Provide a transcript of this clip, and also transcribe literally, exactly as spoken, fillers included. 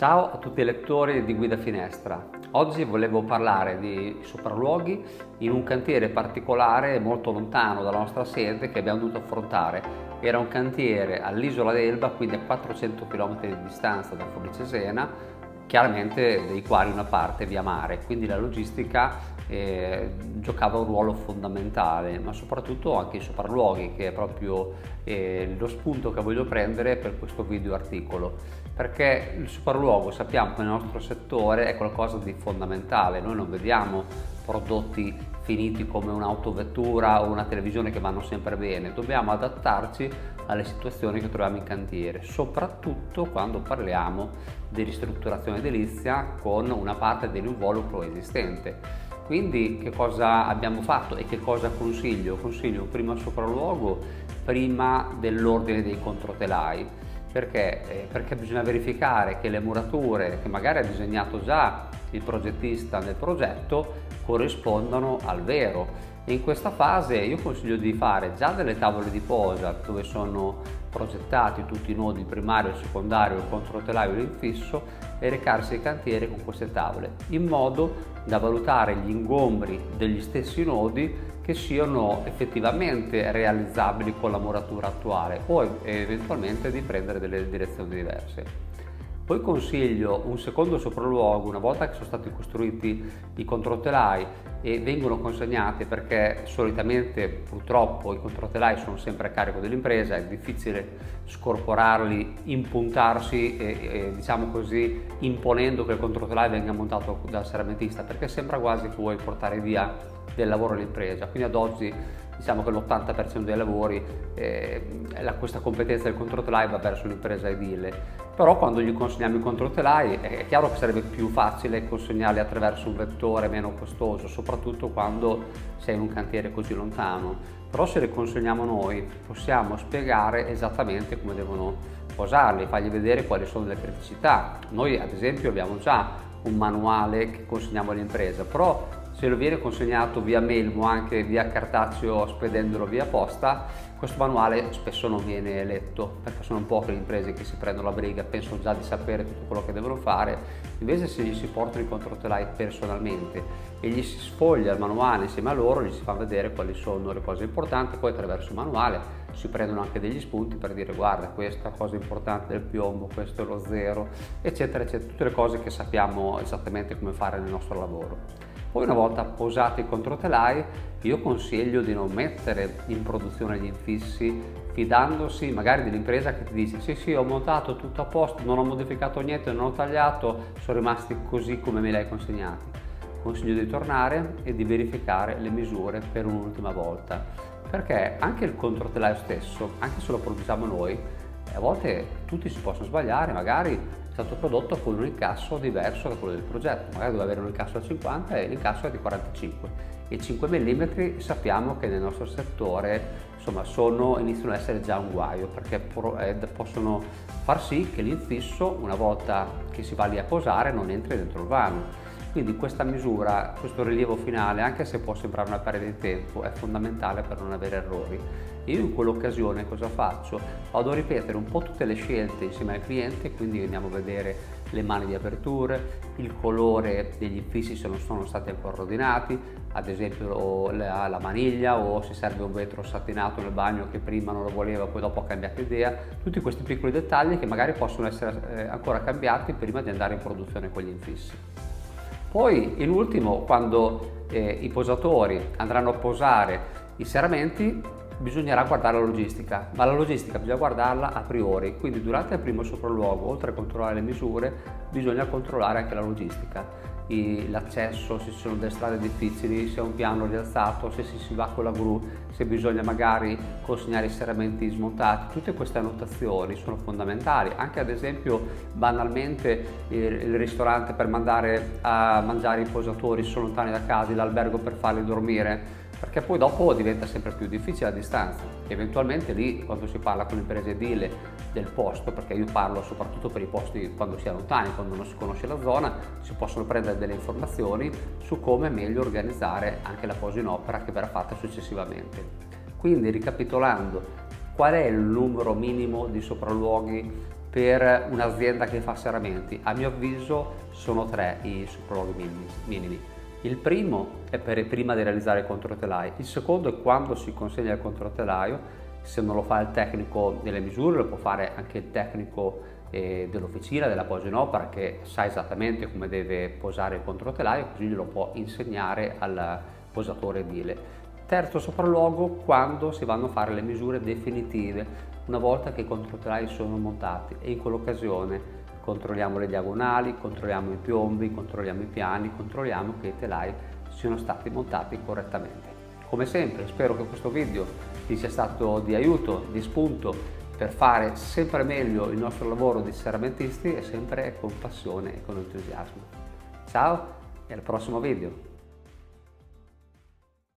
Ciao a tutti i lettori di Guida Finestra. Oggi volevo parlare di sopralluoghi in un cantiere particolare molto lontano dalla nostra sede che abbiamo dovuto affrontare. Era un cantiere all'isola d'Elba, quindi a quattrocento chilometri di distanza da Forlì-Cesena, chiaramente dei quali una parte via mare, quindi la logistica eh, giocava un ruolo fondamentale, ma soprattutto anche i sopralluoghi, che è proprio eh, lo spunto che voglio prendere per questo video articolo. Perché il sopralluogo, sappiamo che nel nostro settore è qualcosa di fondamentale. Noi non vediamo prodotti finiti come un'autovettura o una televisione che vanno sempre bene, dobbiamo adattarci alle situazioni che troviamo in cantiere, soprattutto quando parliamo di ristrutturazione edilizia con una parte dell'involucro esistente. Quindi che cosa abbiamo fatto e che cosa consiglio? Consiglio prima sopralluogo prima dell'ordine dei controtelai. Perché? Eh, perché bisogna verificare che le murature che magari ha disegnato già il progettista nel progetto corrispondano al vero. E in questa fase io consiglio di fare già delle tavole di posa dove sono progettati tutti i nodi primario, il secondario, il controtelaio e l'infisso, e recarsi ai cantieri con queste tavole, in modo da valutare gli ingombri degli stessi nodi che siano effettivamente realizzabili con la muratura attuale o eventualmente di prendere delle direzioni diverse. Poi consiglio un secondo sopralluogo una volta che sono stati costruiti i controtelai e vengono consegnati, perché solitamente purtroppo i controtelai sono sempre a carico dell'impresa, è difficile scorporarli, impuntarsi e, e diciamo così imponendo che il controtelai venga montato dal seramitista, perché sembra quasi che vuoi portare via del lavoro all'impresa. Quindi ad oggi diciamo che l'ottanta per cento dei lavori eh, la, questa competenza del controtelai va verso l'impresa edile. Però quando gli consegniamo i controtelai è chiaro che sarebbe più facile consegnarli attraverso un vettore meno costoso, soprattutto quando sei in un cantiere così lontano. Però se li consegniamo noi possiamo spiegare esattamente come devono posarli, fargli vedere quali sono le criticità. Noi ad esempio abbiamo già un manuale che consegniamo all'impresa, però se lo viene consegnato via mail o anche via cartaceo spedendolo via posta, questo manuale spesso non viene letto, perché sono poche le imprese che si prendono la briga, pensano già di sapere tutto quello che devono fare. Invece se gli si portano i controtelai personalmente e gli si sfoglia il manuale insieme a loro, gli si fa vedere quali sono le cose importanti, poi attraverso il manuale si prendono anche degli spunti per dire guarda, questa cosa importante del piombo, questo è lo zero, eccetera eccetera, tutte le cose che sappiamo esattamente come fare nel nostro lavoro. Poi una volta posati i controtelai io consiglio di non mettere in produzione gli infissi fidandosi magari dell'impresa che ti dice sì sì ho montato tutto a posto, non ho modificato niente, non ho tagliato, sono rimasti così come me li hai consegnati. Consiglio di tornare e di verificare le misure per un'ultima volta, perché anche il controtelaio stesso, anche se lo produciamo noi, a volte tutti si possono sbagliare, magari è stato prodotto con un incasso diverso da quello del progetto, magari doveva avere un incasso da cinquanta e l'incasso è di quarantacinque, e cinque millimetri sappiamo che nel nostro settore insomma sono, iniziano ad essere già un guaio, perché possono far sì che l'infisso, una volta che si va lì a posare, non entri dentro il vano. Quindi questa misura, questo rilievo finale, anche se può sembrare una perdita di tempo, è fondamentale per non avere errori. Io in quell'occasione cosa faccio? Vado a ripetere un po' tutte le scelte insieme al cliente, quindi andiamo a vedere le mani di aperture, il colore degli infissi se non sono stati ancora ordinati, ad esempio la, la maniglia, o se serve un vetro satinato nel bagno che prima non lo voleva, poi dopo ha cambiato idea. Tutti questi piccoli dettagli che magari possono essere eh, ancora cambiati prima di andare in produzione con gli infissi. Poi in ultimo, quando eh, i posatori andranno a posare i serramenti, bisognerà guardare la logistica, ma la logistica bisogna guardarla a priori, quindi durante il primo sopralluogo, oltre a controllare le misure, bisogna controllare anche la logistica, l'accesso, se ci sono delle strade difficili, se è un piano rialzato, se si va con la gru, se bisogna magari consegnare i serramenti smontati. Tutte queste annotazioni sono fondamentali, anche ad esempio banalmente il, il ristorante per mandare a mangiare i posatori sono lontani da casa, l'albergo per farli dormire, perché poi dopo diventa sempre più difficile a distanza. Eventualmente lì, quando si parla con l'impresa edile del posto, perché io parlo soprattutto per i posti quando si è lontani, quando non si conosce la zona, si possono prendere delle informazioni su come meglio organizzare anche la posa in opera che verrà fatta successivamente. Quindi, ricapitolando, qual è il numero minimo di sopralluoghi per un'azienda che fa serramenti? A mio avviso sono tre i sopralluoghi minimi. Il primo è per prima di realizzare il controtelaio, il secondo è quando si consegna il controtelaio. Se non lo fa il tecnico delle misure, lo può fare anche il tecnico eh, dell'officina, della posa in opera, che sa esattamente come deve posare il controtelaio, così glielo può insegnare al posatore edile. Terzo sopralluogo, quando si vanno a fare le misure definitive, una volta che i controtelai sono montati, e in quell'occasione controlliamo le diagonali, controlliamo i piombi, controlliamo i piani, controlliamo che i telai siano stati montati correttamente. Come sempre, spero che questo video vi sia stato di aiuto, di spunto per fare sempre meglio il nostro lavoro di serramentisti e sempre con passione e con entusiasmo. Ciao e al prossimo video!